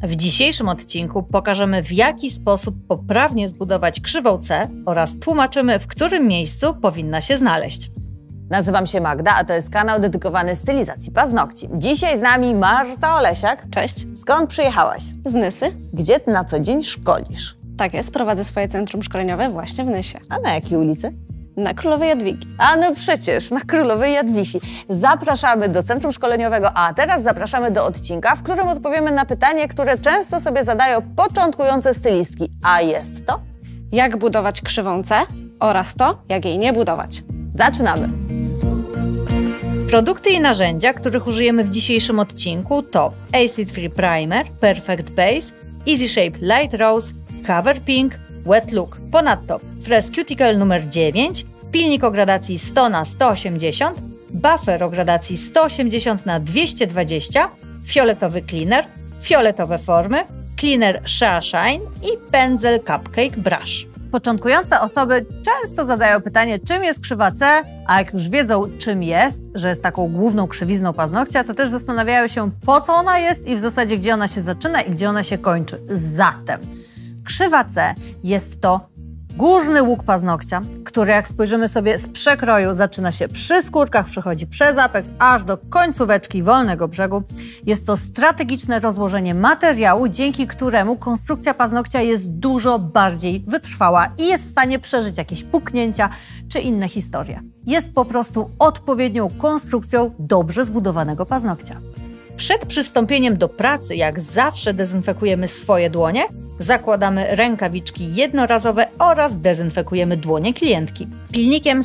W dzisiejszym odcinku pokażemy, w jaki sposób poprawnie zbudować krzywą C oraz tłumaczymy, w którym miejscu powinna się znaleźć. Nazywam się Magda, a to jest kanał dedykowany stylizacji paznokci. Dzisiaj z nami Marta Olesiak. Cześć. Skąd przyjechałaś? Z Nysy. Gdzie na co dzień szkolisz? Tak jest, prowadzę swoje centrum szkoleniowe właśnie w Nysie. A na jakiej ulicy? Na Królowej Jadwigi. A no przecież, na Królowej Jadwisi. Zapraszamy do centrum szkoleniowego, a teraz zapraszamy do odcinka, w którym odpowiemy na pytanie, które często sobie zadają początkujące stylistki. A jest to? Jak budować krzywą C oraz to, jak jej nie budować. Zaczynamy! Produkty i narzędzia, których użyjemy w dzisiejszym odcinku to Acid Free Primer, Perfect Base, Easy Shape Light Rose, Cover Pink, Wet Look. Ponadto Fresh Cuticle numer 9, pilnik o gradacji 100×180, buffer o gradacji 180×220, fioletowy cleaner, fioletowe formy, cleaner Shea Shine i pędzel Cupcake Brush. Początkujące osoby często zadają pytanie, czym jest krzywa C, a jak już wiedzą, czym jest, że jest taką główną krzywizną paznokcia, to też zastanawiają się, po co ona jest i w zasadzie gdzie ona się zaczyna i gdzie ona się kończy. Zatem krzywa C jest to górny łuk paznokcia, który jak spojrzymy sobie z przekroju, zaczyna się przy skórkach, przechodzi przez apeks aż do końcóweczki wolnego brzegu. Jest to strategiczne rozłożenie materiału, dzięki któremu konstrukcja paznokcia jest dużo bardziej wytrwała i jest w stanie przeżyć jakieś puknięcia czy inne historie. Jest po prostu odpowiednią konstrukcją dobrze zbudowanego paznokcia. Przed przystąpieniem do pracy, jak zawsze, dezynfekujemy swoje dłonie, zakładamy rękawiczki jednorazowe oraz dezynfekujemy dłonie klientki. Pilnikiem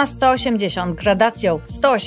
100×180 gradacją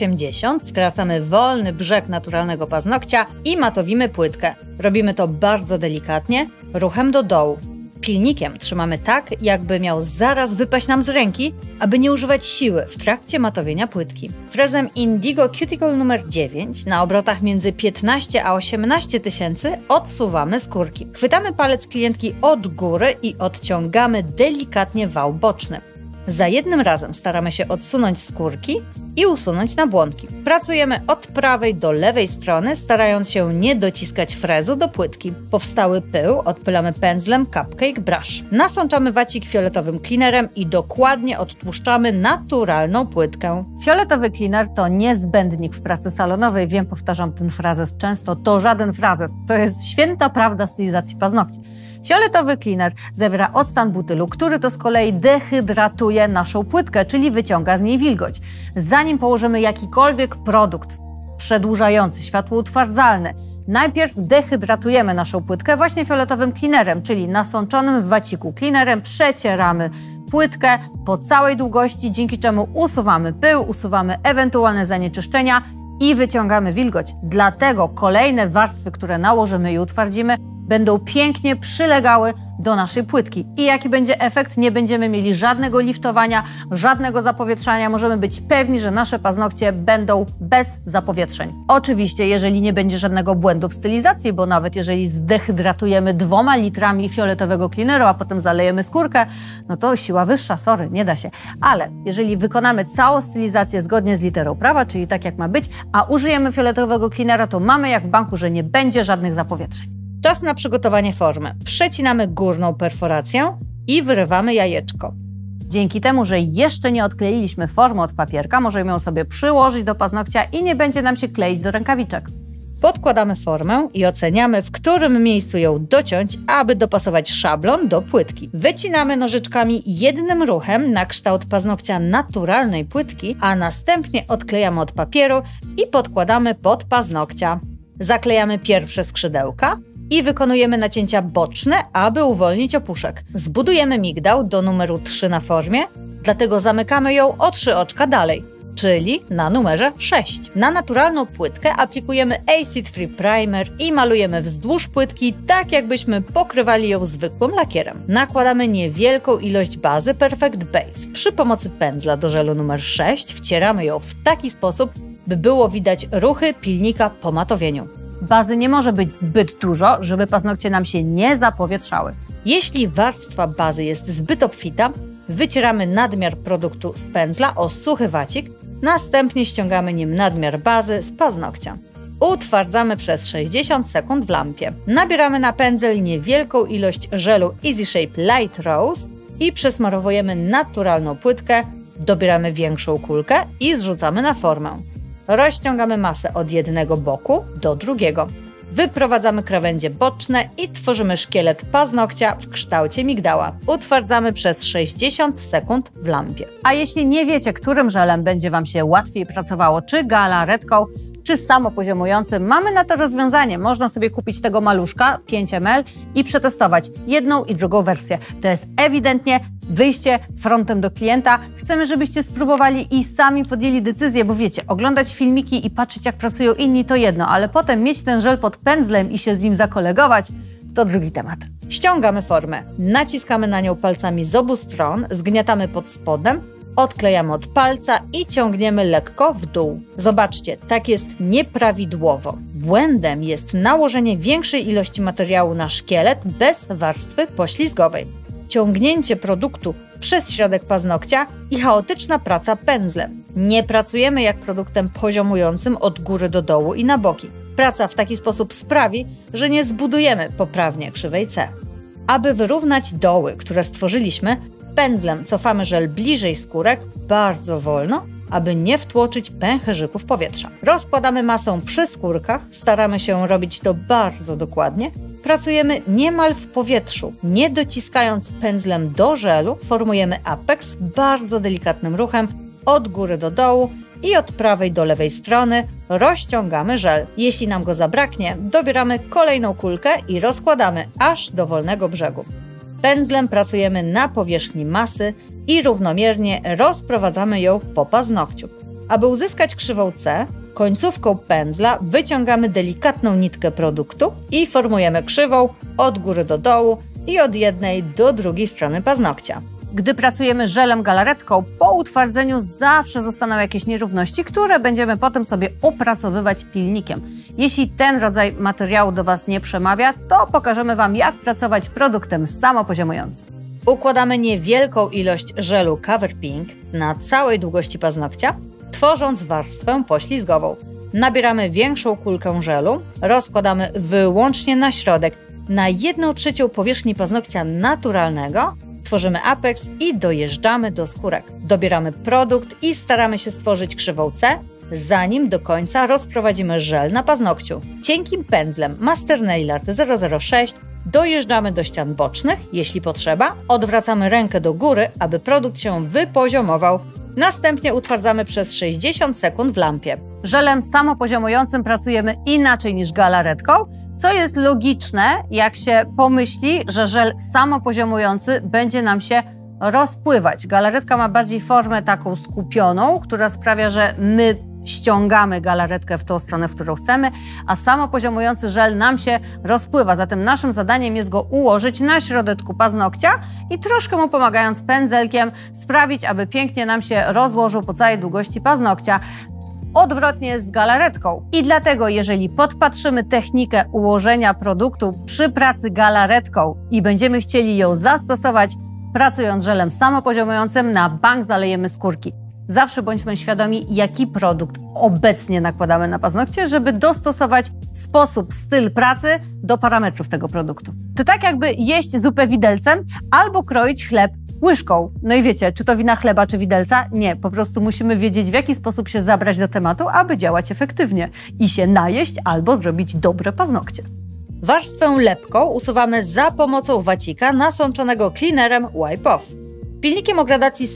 180 skracamy wolny brzeg naturalnego paznokcia i matowimy płytkę. Robimy to bardzo delikatnie, ruchem do dołu. Pilnikiem trzymamy tak, jakby miał zaraz wypaść nam z ręki, aby nie używać siły w trakcie matowienia płytki. Frezem Indigo Cuticle numer 9 na obrotach między 15 a 18 tysięcy odsuwamy skórki. Chwytamy palec klientki od góry i odciągamy delikatnie wał boczny. Za jednym razem staramy się odsunąć skórki i usunąć nabłonki. Pracujemy od prawej do lewej strony, starając się nie dociskać frezu do płytki. Powstały pył odpylamy pędzlem Cupcake Brush. Nasączamy wacik fioletowym cleanerem i dokładnie odtłuszczamy naturalną płytkę. Fioletowy cleaner to niezbędnik w pracy salonowej. Wiem, powtarzam ten frazes często. To żaden frazes. To jest święta prawda stylizacji paznokci. Fioletowy cleaner zawiera octan butylu, który to z kolei dehydratuje naszą płytkę, czyli wyciąga z niej wilgoć. Zanim położymy jakikolwiek produkt przedłużający, światłoutwardzalny, najpierw dehydratujemy naszą płytkę właśnie fioletowym cleanerem, czyli nasączonym w waciku cleanerem przecieramy płytkę po całej długości, dzięki czemu usuwamy pył, usuwamy ewentualne zanieczyszczenia i wyciągamy wilgoć. Dlatego kolejne warstwy, które nałożymy i utwardzimy, będą pięknie przylegały do naszej płytki. I jaki będzie efekt? Nie będziemy mieli żadnego liftowania, żadnego zapowietrzania. Możemy być pewni, że nasze paznokcie będą bez zapowietrzeń. Oczywiście, jeżeli nie będzie żadnego błędu w stylizacji, bo nawet jeżeli zdehydratujemy 2 litrami fioletowego cleaneru, a potem zalejemy skórkę, no to siła wyższa, sorry, nie da się. Ale jeżeli wykonamy całą stylizację zgodnie z literą prawa, czyli tak jak ma być, a użyjemy fioletowego cleanera, to mamy jak w banku, że nie będzie żadnych zapowietrzeń. Czas na przygotowanie formy. Przecinamy górną perforację i wyrywamy jajeczko. Dzięki temu, że jeszcze nie odkleiliśmy formy od papierka, możemy ją sobie przyłożyć do paznokcia i nie będzie nam się kleić do rękawiczek. Podkładamy formę i oceniamy, w którym miejscu ją dociąć, aby dopasować szablon do płytki. Wycinamy nożyczkami jednym ruchem na kształt paznokcia naturalnej płytki, a następnie odklejamy od papieru i podkładamy pod paznokcia. Zaklejamy pierwsze skrzydełka i wykonujemy nacięcia boczne, aby uwolnić opuszek. Zbudujemy migdał do numeru 3 na formie, dlatego zamykamy ją o 3 oczka dalej, czyli na numerze 6. Na naturalną płytkę aplikujemy Acid Free Primer i malujemy wzdłuż płytki, tak jakbyśmy pokrywali ją zwykłym lakierem. Nakładamy niewielką ilość bazy Perfect Base. Przy pomocy pędzla do żelu numer 6 wcieramy ją w taki sposób, by było widać ruchy pilnika po matowieniu. Bazy nie może być zbyt dużo, żeby paznokcie nam się nie zapowietrzały. Jeśli warstwa bazy jest zbyt obfita, wycieramy nadmiar produktu z pędzla o suchy wacik, następnie ściągamy nim nadmiar bazy z paznokcia. Utwardzamy przez 60 sekund w lampie. Nabieramy na pędzel niewielką ilość żelu Easy Shape Light Rose i przesmarowujemy naturalną płytkę, dobieramy większą kulkę i zrzucamy na formę. Rozciągamy masę od jednego boku do drugiego. Wyprowadzamy krawędzie boczne i tworzymy szkielet paznokcia w kształcie migdała. Utwardzamy przez 60 sekund w lampie. A jeśli nie wiecie, którym żelem będzie Wam się łatwiej pracowało, czy galaretką, czy samopoziomującym, mamy na to rozwiązanie. Można sobie kupić tego maluszka 5 ml i przetestować jedną i drugą wersję. To jest ewidentnie wyjście frontem do klienta. Chcemy, żebyście spróbowali i sami podjęli decyzję, bo wiecie, oglądać filmiki i patrzeć, jak pracują inni, to jedno, ale potem mieć ten żel pod pędzlem i się z nim zakolegować, to drugi temat. Ściągamy formę, naciskamy na nią palcami z obu stron, zgniatamy pod spodem, odklejamy od palca i ciągniemy lekko w dół. Zobaczcie, tak jest nieprawidłowo. Błędem jest nałożenie większej ilości materiału na szkielet bez warstwy poślizgowej. Ciągnięcie produktu przez środek paznokcia i chaotyczna praca pędzlem. Nie pracujemy jak produktem poziomującym od góry do dołu i na boki. Praca w taki sposób sprawi, że nie zbudujemy poprawnie krzywej C. Aby wyrównać doły, które stworzyliśmy, pędzlem cofamy żel bliżej skórek bardzo wolno, aby nie wtłoczyć pęcherzyków powietrza. Rozkładamy masę przy skórkach, staramy się robić to bardzo dokładnie. Pracujemy niemal w powietrzu. Nie dociskając pędzlem do żelu, formujemy apeks bardzo delikatnym ruchem od góry do dołu i od prawej do lewej strony rozciągamy żel. Jeśli nam go zabraknie, dobieramy kolejną kulkę i rozkładamy aż do wolnego brzegu. Pędzlem pracujemy na powierzchni masy i równomiernie rozprowadzamy ją po paznokciu. Aby uzyskać krzywą C, końcówką pędzla wyciągamy delikatną nitkę produktu i formujemy krzywą od góry do dołu i od jednej do drugiej strony paznokcia. Gdy pracujemy żelem galaretką, po utwardzeniu zawsze zostaną jakieś nierówności, które będziemy potem sobie opracowywać pilnikiem. Jeśli ten rodzaj materiału do Was nie przemawia, to pokażemy Wam, jak pracować produktem samopoziomującym. Układamy niewielką ilość żelu Cover Pink na całej długości paznokcia, tworząc warstwę poślizgową. Nabieramy większą kulkę żelu, rozkładamy wyłącznie na środek, na 1/3 powierzchni paznokcia naturalnego, tworzymy apeks i dojeżdżamy do skórek. Dobieramy produkt i staramy się stworzyć krzywą C, zanim do końca rozprowadzimy żel na paznokciu. Cienkim pędzlem Master Nail Art 006 dojeżdżamy do ścian bocznych, jeśli potrzeba, odwracamy rękę do góry, aby produkt się wypoziomował. Następnie utwardzamy przez 60 sekund w lampie. Żelem samopoziomującym pracujemy inaczej niż galaretką, co jest logiczne, jak się pomyśli, że żel samopoziomujący będzie nam się rozpływać. Galaretka ma bardziej formę taką skupioną, która sprawia, że my ściągamy galaretkę w tą stronę, w którą chcemy, a samopoziomujący żel nam się rozpływa. Zatem naszym zadaniem jest go ułożyć na środeczku paznokcia i troszkę mu pomagając pędzelkiem sprawić, aby pięknie nam się rozłożył po całej długości paznokcia. Odwrotnie z galaretką. I dlatego, jeżeli podpatrzymy technikę ułożenia produktu przy pracy galaretką i będziemy chcieli ją zastosować, pracując żelem samopoziomującym, na bank zalejemy skórki. Zawsze bądźmy świadomi, jaki produkt obecnie nakładamy na paznokcie, żeby dostosować sposób, styl pracy do parametrów tego produktu. To tak jakby jeść zupę widelcem albo kroić chleb łyżką. No i wiecie, czy to wina chleba, czy widelca? Nie, po prostu musimy wiedzieć, w jaki sposób się zabrać do tematu, aby działać efektywnie i się najeść albo zrobić dobre paznokcie. Warstwę lepką usuwamy za pomocą wacika nasączonego cleanerem Wipe Off. Pilnikiem o gradacji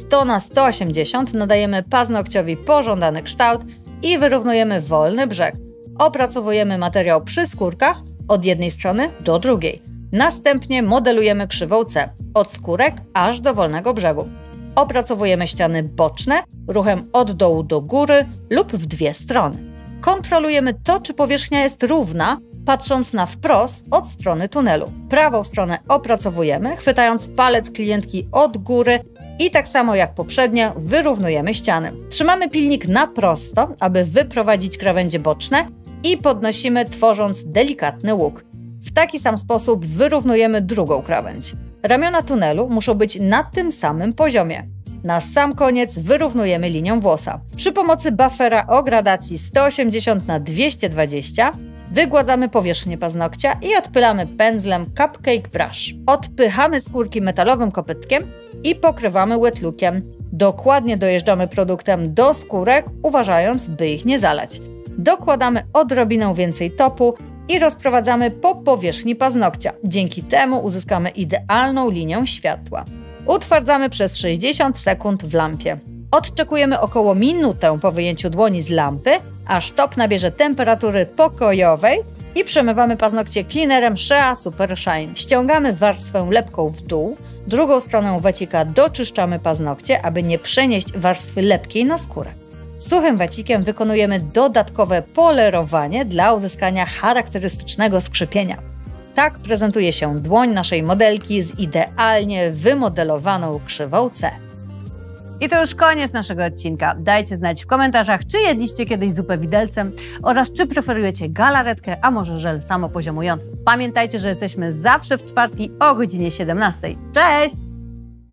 100/180 nadajemy paznokciowi pożądany kształt i wyrównujemy wolny brzeg. Opracowujemy materiał przy skórkach od jednej strony do drugiej. Następnie modelujemy krzywą C od skórek aż do wolnego brzegu. Opracowujemy ściany boczne ruchem od dołu do góry lub w dwie strony. Kontrolujemy to, czy powierzchnia jest równa, patrząc na wprost od strony tunelu. Prawą stronę opracowujemy, chwytając palec klientki od góry i tak samo jak poprzednio wyrównujemy ściany. Trzymamy pilnik na prosto, aby wyprowadzić krawędzie boczne i podnosimy, tworząc delikatny łuk. W taki sam sposób wyrównujemy drugą krawędź. Ramiona tunelu muszą być na tym samym poziomie. Na sam koniec wyrównujemy linią włosa. Przy pomocy buffera o gradacji 180 na 220 wygładzamy powierzchnię paznokcia i odpylamy pędzlem Cupcake Brush. Odpychamy skórki metalowym kopytkiem i pokrywamy wet lookiem. Dokładnie dojeżdżamy produktem do skórek, uważając, by ich nie zalać. Dokładamy odrobinę więcej topu i rozprowadzamy po powierzchni paznokcia. Dzięki temu uzyskamy idealną linię światła. Utwardzamy przez 60 sekund w lampie. Odczekujemy około minutę po wyjęciu dłoni z lampy, aż top nabierze temperatury pokojowej i przemywamy paznokcie cleanerem Shea Super Shine. Ściągamy warstwę lepką w dół, drugą stroną wacika doczyszczamy paznokcie, aby nie przenieść warstwy lepkiej na skórę. Suchym wacikiem wykonujemy dodatkowe polerowanie dla uzyskania charakterystycznego skrzypienia. Tak prezentuje się dłoń naszej modelki z idealnie wymodelowaną krzywą C. I to już koniec naszego odcinka. Dajcie znać w komentarzach, czy jedliście kiedyś zupę widelcem oraz czy preferujecie galaretkę, a może żel samopoziomujący. Pamiętajcie, że jesteśmy zawsze w czwartki o godzinie 17. Cześć!